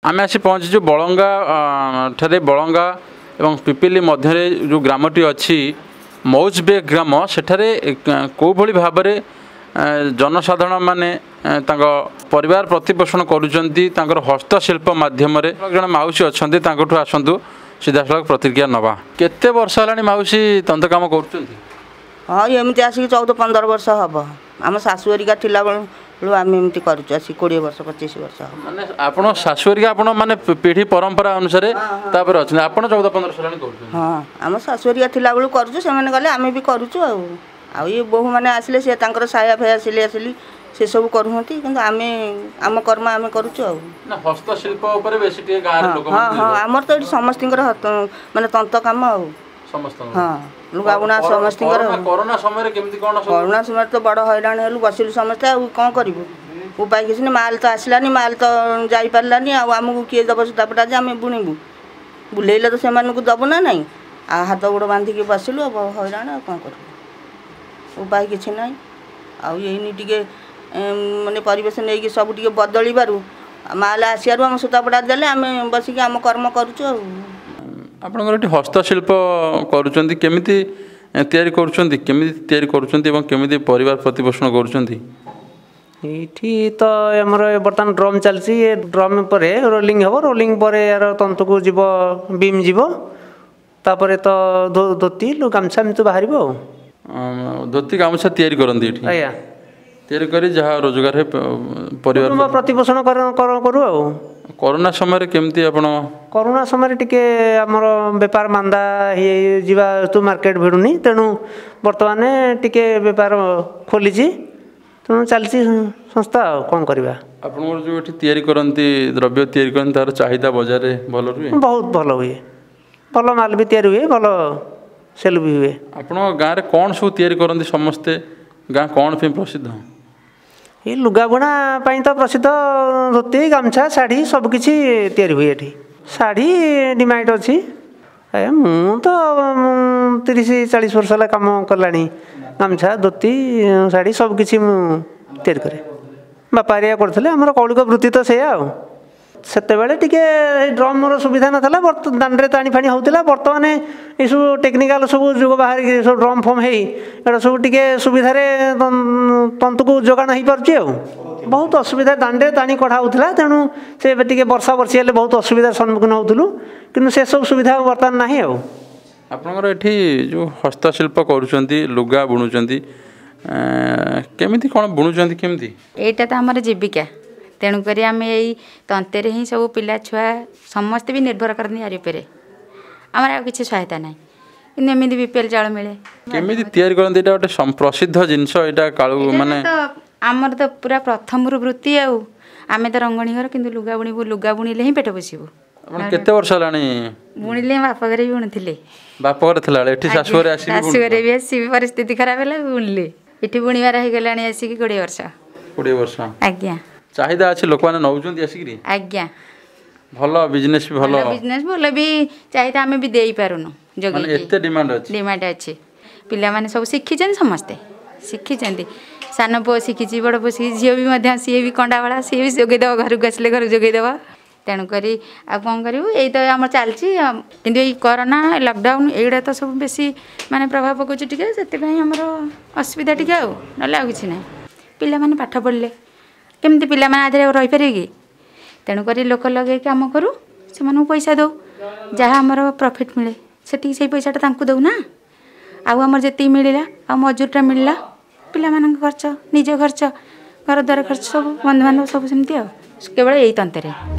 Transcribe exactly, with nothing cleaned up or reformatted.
आम आसी पहुँचीचु बलंगा ठारे बलंगा एवं पिपिली मध्य जो ग्रामटी अच्छी मौजबेग ग्राम सेठारे कौ भली भाव में जनसाधारण माने परिवार प्रतिपोषण कर हस्तशिल्प माध्यम जन माउसी अच्छा आसतु सीधा सड़क प्रतिक्रिया नवा केते वर्ष है माउसी तंत्र काम कर हाँ एमती आसिक चौदह पंद्रह वर्ष हम आम शाशुहरिका थिला बेलू आम एमती करुँ कोड़े वर्ष पचीस वर्ष माने आपण शाशुहरिका आपण माने पीढ़ी परंपरा अनुसार तापर अछि आपण चौदह पंद्रह वर्ष कर हाँ आम शाशुहरिका थिला बेलू करुँ से गले आम भी करुँ आ ये बोहू मैंने आसिले सी साया फाया सिले आसिली से सब करुँच कि आम आम कर्म आम करुँ हस्तशिल्प हाँ हाँ आमर तो ये समस्त माने तंत्र काम आ हाँ लुगा बुणा समस्त कोरोना समय कोरोना समय तो बड़ हैरान हेलु बसिलु समस्ते कौन करूँ उपाय किसी नहीं माल तो आसलानी माल तो जापारानी आमको किए दब सुतापटा जे आम बुणबू बुलेले तो से दबु ना नहीं आ हाथ गोड़ बांधिकी बसिलु हैरान आ कौन करूँ उपाय किसी ना आईनी टे माने परिवेश नहीं कि सब टे बदल बारू माल आसारू आम सुतापटा देले आम बसिक आम कर्म करुँ आपणकर हस्तशिल्प करुँच केमिति तैयारी करुँच केमिति तैयारी करुँच केमिति परिवार प्रतिपोषण करुँच ये तो आमर बर्तमान ड्रम चलती ड्रम पर रोलिंग हम रोलिंग पर यार तंतु को जीव बीम जीव तापर तो धोती गामछा एमती बाहर धोती गामछा तैयारी करती आज्ञा तैयारी करी जहाँ रोजगार है परिवार प्रतिपोषण करूँ आ कोरोना समय केमती आपण कोरोना समय टिके आमर बेपार मांदा हे जीवा तो मार्केट भिड़ुनी तेणु बर्तमान टिके बेपार खोली तेणु चलती संस्था कौन करवा आपन जो एठी तैयारी करंती द्रव्य तैयारी करंती तार चाहिदा बाजार रे भल रुए बहुत भल हुए भल माल भी तैयारी हुए भल सेल भी हुए आपण गाँव रे कौन सब तैयारी करंती समस्ते गाँ कौन पे प्रसिद्ध ये लुगा बुणा तो प्रसिद्ध धोती गामछा शाढ़ी सबकि तैयारी हुए ये शाढ़ी डिमांड अच्छी मु तो तीस चालीस वर्ष है कम कला गामछा धोती शाढ़ी सबकि तैयारी करे बापा करते आमर कौलिक वृत्ति तो से सेते टिके ड्रम सुविधा नाला दांडे ताणी फाणी होता बर्तमान ये सब टेक्निकाल सब जुग बाहर सब ड्रम फम हो सब टिके सुविधा तंतु को जोगाण हो पार्टी बहुत असुविधा दांडे ताणी कढ़ा होता तेणु से टे वर्षा वर्षी हेल्ले बहुत असुविधार सम्मुखीन होलु कि से सब सुविधा बर्तमान ना आपणकर एठी जो हस्तशिल्प करुँच लुगा बुणुंट केमिति कौन बुणुंट केमिति एटा तो आमर जीविका तेणुक आम यही तंत्र ही सब पिला छुआ समस्ते भी निर्भर करते यार पे आमर आ किसी सहायता ना कि एमती बीपीएल चाउल मिले केमिति तैयारी करंती एटा गोटे प्रसिद्ध जिनस एटा काळू माने तो आमर तो पूरा प्रथम वृत्ति आम तो रंगणी घर कि लुगा बुणबू लुगा बुणिले ही पेट पोषिबू केते वर्ष लानी बुणिले बापा घरे भी बुणुथिले बापा घरे थला एठी शाशु घरे आसी शाशु घरे भी आसी परिस्थिति खराब होला बुणिले एठी बुणिवार हे गलानी आसी कि बीस वर्ष बीस वर्ष आज्ञा चाहिदा अच्छे लोक मैंने नौकरी आसिक आज्ञा भल बिजनेस भी भल बिजनेस भल भी चाहिदा आम भी दे पारुनु जगे एते डिमांड अछि डिमांड अछि पिला माने सब शिखिछन समस्ते शिखिछन्ती सान पो शिखिछि बड़ पो शिखि झियो भी मध्य सी भी कंडा वाला सी भी जोगे दव घर को आसले घर जोगे दव तेणु करी आ कौन करूँ यही तो आम चलती किंतु ये कोरोना लॉकडाउन एगुड़ा तो सब बेसी माने प्रभाव पकाउछ टिके सेते हमर असुविधा टिके आ ना आ किछि नै पिला माने पाठ पढ़ले केमती पिला माने आधे रही पारे कि तेणुक लोक लगे कम करूँ से पैसा दो जहाँ आमर प्रॉफिट मिले से से पैसाटा तांकु दौ ना आमर जी मिलला आ मजूरटा मिलला पिला मान खर्च निज खर्च घर द्वार खर्च सब बंधुबांधव सब सेमती केवल यही तंत्र।